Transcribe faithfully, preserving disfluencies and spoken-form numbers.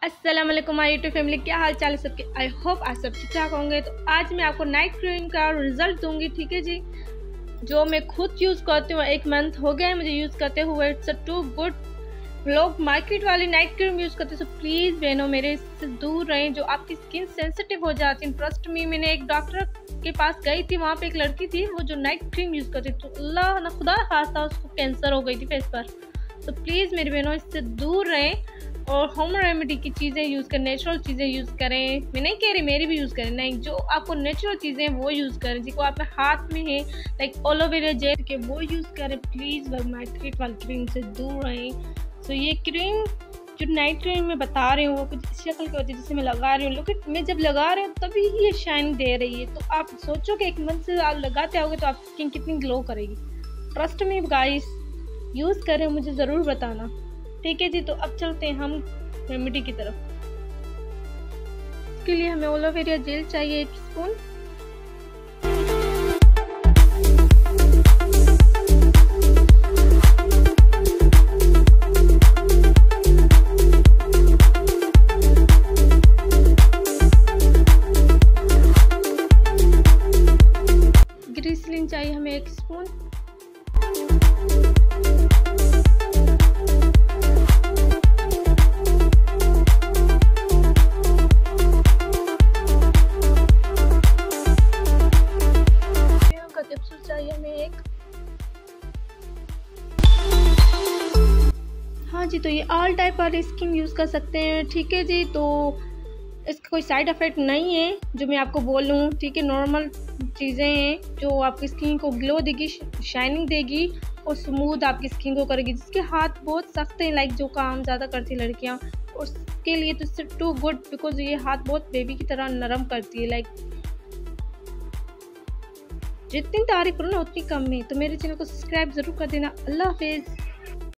अस्सलाम वालेकुम my YouTube family, क्या हाल चाल है सबके। आई होप आप सब ठीक ठाक होंगे। तो आज मैं आपको नाइट क्रीम का रिजल्ट दूंगी, ठीक है जी, जो मैं खुद यूज़ करती हूँ। एक मंथ हो गया है मुझे यूज़ करते हुए। It's a too good. लोग मार्केट वाली नाइट क्रीम यूज़ करते हैं, सो प्लीज़ बहनों मेरे इससे दूर रहें, जो आपकी स्किन सेंसिटिव हो जाती है। ट्रस्ट मी, मैंने एक डॉक्टर के पास गई थी, वहाँ पे एक लड़की थी वो जो नाइट क्रीम यूज़ करती थी, तो अल्लाह ना खुदा खास्ता उसको कैंसर हो गई थी फेस पर। तो प्लीज़ मेरी बहनों इससे दूर रहें और होम रेमेडी की चीज़ें यूज़ करें, नेचुरल चीज़ें यूज़ करें। मैं नहीं कह रही मेरी भी यूज़ करें, नहीं, जो आपको नेचुरल चीज़ें वो यूज़ करें, जिसको आपके हाथ में है, लाइक एलोवेरा जेल के, वो यूज़ करें। प्लीज़ मार्केट वाली क्रीम से दूर रहें। सो ये क्रीम जो नाइट क्रीम मैं बता रही हूँ वो कुछ इस शक्ल की होती है, जिसे मैं लगा रही हूँ, लेकिन मैं जब लगा रही हूँ तभी ये शाइन दे रही है। तो आप सोचो कि एक मंथ से आप लगाते आओगे तो आपकी स्किन कितनी ग्लो करेगी। ट्रस्ट मी गाइस, यूज़ करें, मुझे ज़रूर बताना, ठीक है जी। तो अब चलते हैं हम रेमेडी की तरफ। इसके लिए हमें एलोवेरा जेल चाहिए एक स्पून। ग्लिसरीन चाहिए हमें एक स्पून। कैप्सूल चाहिए हमें एक। हाँ जी, तो ये ऑल टाइप वाली स्किन यूज़ कर सकते हैं, ठीक है जी। तो इसका कोई साइड इफ़ेक्ट नहीं है जो मैं आपको बोलूँ, ठीक है। नॉर्मल चीज़ें हैं जो आपकी स्किन को ग्लो देगी, शाइनिंग देगी और स्मूथ आपकी स्किन को करेगी। जिसके हाथ बहुत सख्त हैं, लाइक जो काम ज़्यादा करती है लड़कियाँ, उसके लिए तो इससे टू गुड, बिकॉज ये हाथ बहुत बेबी की तरह नरम करती है। लाइक जितनी तारीफ करो ना उतनी कम है। तो मेरे चैनल को सब्सक्राइब ज़रूर कर देना। अल्लाह हाफिज़।